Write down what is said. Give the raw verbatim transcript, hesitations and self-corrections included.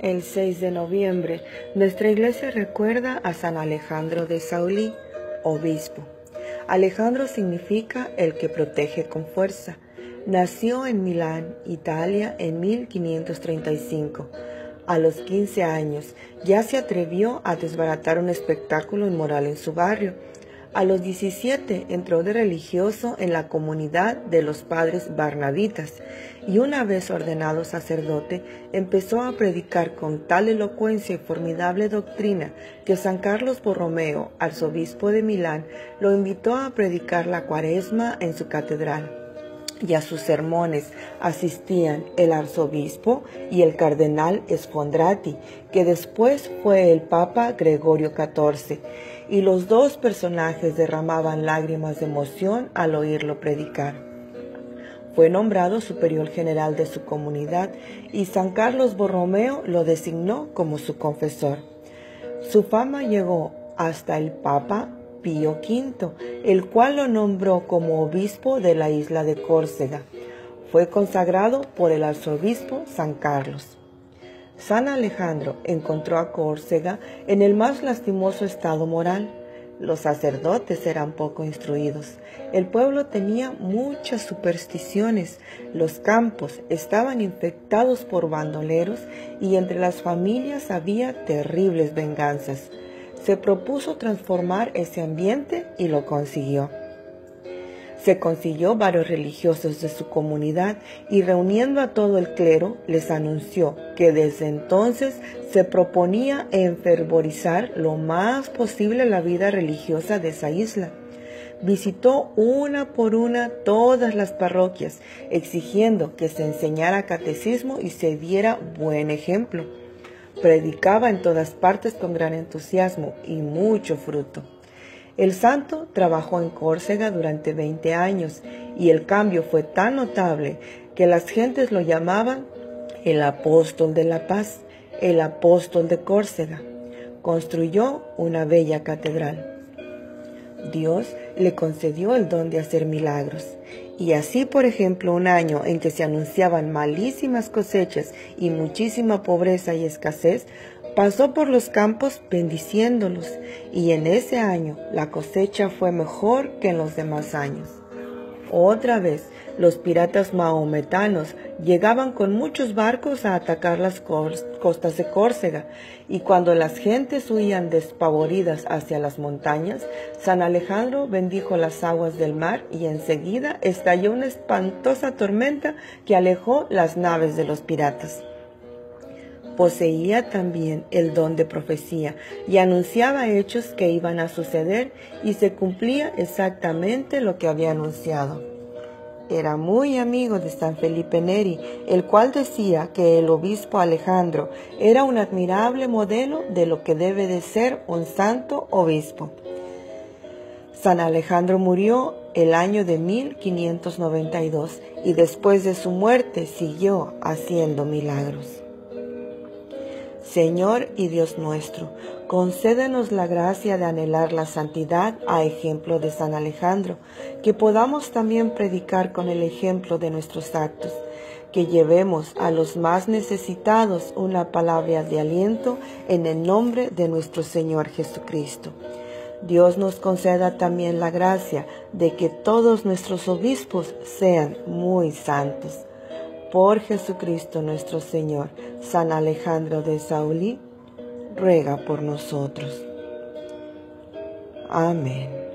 el seis de noviembre, nuestra iglesia recuerda a San Alejandro de Saulí, obispo. Alejandro significa el que protege con fuerza. Nació en Milán, Italia, en mil quinientos treinta y cinco. A los quince años ya se atrevió a desbaratar un espectáculo inmoral en su barrio. A los diecisiete entró de religioso en la comunidad de los padres barnabitas y una vez ordenado sacerdote empezó a predicar con tal elocuencia y formidable doctrina que San Carlos Borromeo, arzobispo de Milán, lo invitó a predicar la Cuaresma en su catedral. Y a sus sermones asistían el arzobispo y el cardenal Sfondrati, que después fue el Papa Gregorio catorce, y los dos personajes derramaban lágrimas de emoción al oírlo predicar. Fue nombrado superior general de su comunidad y San Carlos Borromeo lo designó como su confesor. Su fama llegó hasta el Papa Pío quinto, el cual lo nombró como obispo de la isla de Córcega. Fue consagrado por el arzobispo San Carlos. San Alejandro encontró a Córcega en el más lastimoso estado moral. Los sacerdotes eran poco instruidos. El pueblo tenía muchas supersticiones. Los campos estaban infectados por bandoleros y entre las familias había terribles venganzas. Se propuso transformar ese ambiente y lo consiguió. Se consiguió varios religiosos de su comunidad y reuniendo a todo el clero les anunció que desde entonces se proponía enfervorizar lo más posible la vida religiosa de esa isla. Visitó una por una todas las parroquias, exigiendo que se enseñara catecismo y se diera buen ejemplo. Predicaba en todas partes con gran entusiasmo y mucho fruto. El santo trabajó en Córcega durante veinte años y el cambio fue tan notable que las gentes lo llamaban el apóstol de la paz, el apóstol de Córcega. Construyó una bella catedral. Dios le concedió el don de hacer milagros. Y así, por ejemplo, un año en que se anunciaban malísimas cosechas y muchísima pobreza y escasez, pasó por los campos bendiciéndolos, y en ese año la cosecha fue mejor que en los demás años. Otra vez, los piratas mahometanos llegaban con muchos barcos a atacar las costas de Córcega, y cuando las gentes huían despavoridas hacia las montañas, San Alejandro bendijo las aguas del mar y enseguida estalló una espantosa tormenta que alejó las naves de los piratas. Poseía también el don de profecía y anunciaba hechos que iban a suceder y se cumplía exactamente lo que había anunciado. Era muy amigo de San Felipe Neri, el cual decía que el obispo Alejandro era un admirable modelo de lo que debe de ser un santo obispo. San Alejandro murió el año de mil quinientos noventa y dos y después de su muerte siguió haciendo milagros. Señor y Dios nuestro, concédenos la gracia de anhelar la santidad a ejemplo de San Alejandro, que podamos también predicar con el ejemplo de nuestros actos, que llevemos a los más necesitados una palabra de aliento en el nombre de nuestro Señor Jesucristo. Dios nos conceda también la gracia de que todos nuestros obispos sean muy santos. Por Jesucristo nuestro Señor, San Alejandro de Saulí, ruega por nosotros. Amén.